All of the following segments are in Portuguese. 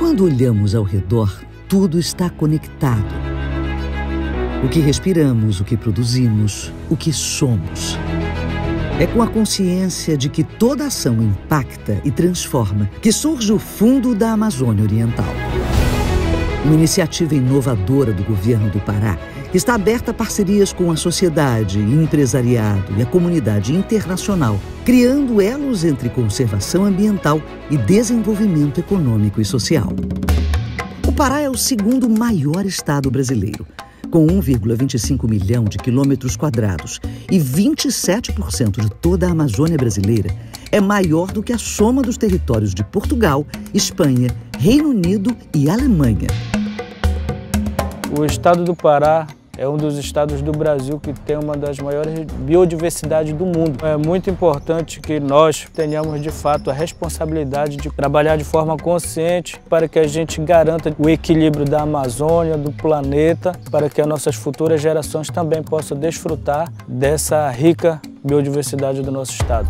Quando olhamos ao redor, tudo está conectado. O que respiramos, o que produzimos, o que somos. É com a consciência de que toda ação impacta e transforma que surge o Fundo da Amazônia Oriental. Uma iniciativa inovadora do governo do Pará que está aberta a parcerias com a sociedade, empresariado e a comunidade internacional, criando elos entre conservação ambiental e desenvolvimento econômico e social. O Pará é o segundo maior estado brasileiro, com 1,25 milhão de quilômetros quadrados e 27% de toda a Amazônia brasileira, é maior do que a soma dos territórios de Portugal, Espanha, Reino Unido e Alemanha. O estado do Pará é um dos estados do Brasil que tem uma das maiores biodiversidades do mundo. É muito importante que nós tenhamos, de fato, a responsabilidade de trabalhar de forma consciente para que a gente garanta o equilíbrio da Amazônia, do planeta, para que as nossas futuras gerações também possam desfrutar dessa rica biodiversidade do nosso estado.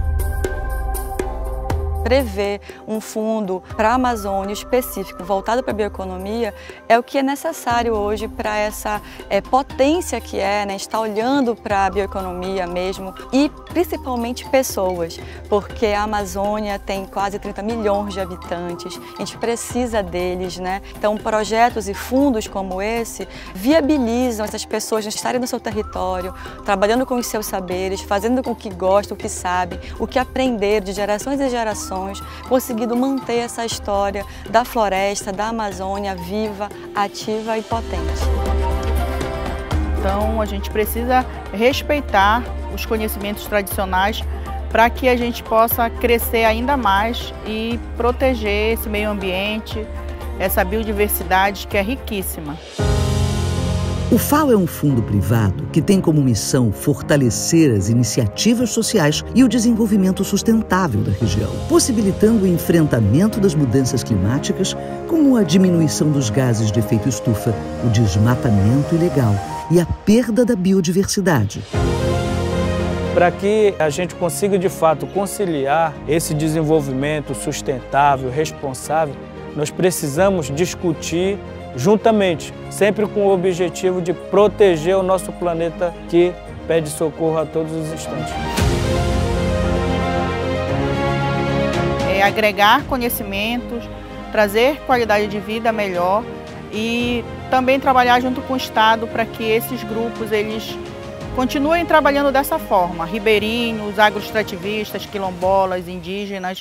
Prever um fundo para a Amazônia específico, voltado para a bioeconomia, é o que é necessário hoje para essa potência que é, né, estar olhando para a bioeconomia mesmo e principalmente pessoas, porque a Amazônia tem quase 30 milhões de habitantes, a gente precisa deles, né? Então projetos e fundos como esse viabilizam essas pessoas estarem no seu território, trabalhando com os seus saberes, fazendo o que gostam, o que sabem, o que aprenderam de gerações e gerações, conseguindo manter essa história da floresta, da Amazônia viva, ativa e potente. Então a gente precisa respeitar os conhecimentos tradicionais para que a gente possa crescer ainda mais e proteger esse meio ambiente, essa biodiversidade que é riquíssima. O FAO é um fundo privado que tem como missão fortalecer as iniciativas sociais e o desenvolvimento sustentável da região, possibilitando o enfrentamento das mudanças climáticas, como a diminuição dos gases de efeito estufa, o desmatamento ilegal e a perda da biodiversidade. Para que a gente consiga, de fato, conciliar esse desenvolvimento sustentável, responsável, nós precisamos discutir juntamente, sempre com o objetivo de proteger o nosso planeta que pede socorro a todos os instantes. É agregar conhecimentos, trazer qualidade de vida melhor e também trabalhar junto com o Estado para que esses grupos eles continuem trabalhando dessa forma, ribeirinhos, agroextrativistas, quilombolas, indígenas.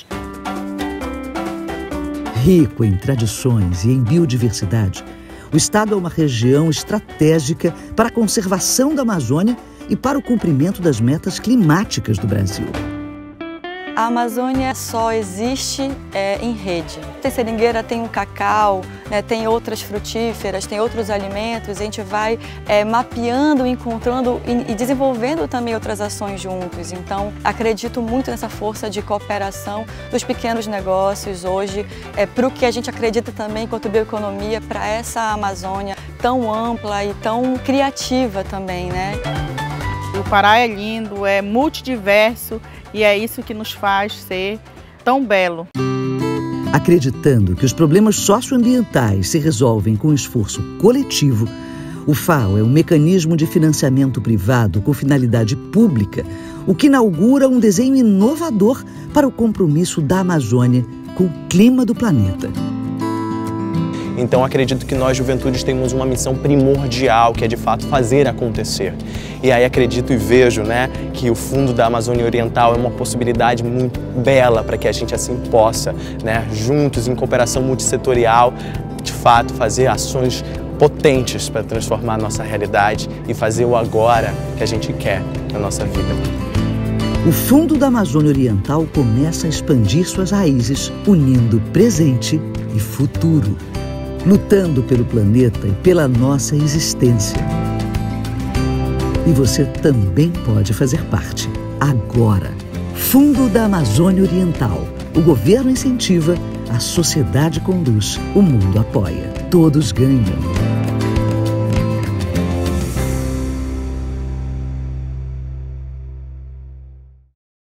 Rico em tradições e em biodiversidade, o estado é uma região estratégica para a conservação da Amazônia e para o cumprimento das metas climáticas do Brasil. A Amazônia só existe em rede. Tem seringueira, tem o cacau, né, tem outras frutíferas, tem outros alimentos. A gente vai mapeando, encontrando e desenvolvendo também outras ações juntos. Então, acredito muito nessa força de cooperação dos pequenos negócios hoje, para o que a gente acredita também enquanto bioeconomia, para essa Amazônia tão ampla e tão criativa também, né? O Pará é lindo, é multidiverso e é isso que nos faz ser tão belo. Acreditando que os problemas socioambientais se resolvem com esforço coletivo, o FAO é um mecanismo de financiamento privado com finalidade pública, o que inaugura um desenho inovador para o compromisso da Amazônia com o clima do planeta. Então acredito que nós, juventudes, temos uma missão primordial, que é de fato fazer acontecer. E aí acredito e vejo, né, que o Fundo da Amazônia Oriental é uma possibilidade muito bela para que a gente assim possa, né, juntos, em cooperação multissetorial, de fato fazer ações potentes para transformar a nossa realidade e fazer o agora que a gente quer na nossa vida. O Fundo da Amazônia Oriental começa a expandir suas raízes, unindo presente e futuro, lutando pelo planeta e pela nossa existência. E você também pode fazer parte, agora. Fundo da Amazônia Oriental. O governo incentiva, a sociedade conduz, o mundo apoia. Todos ganham.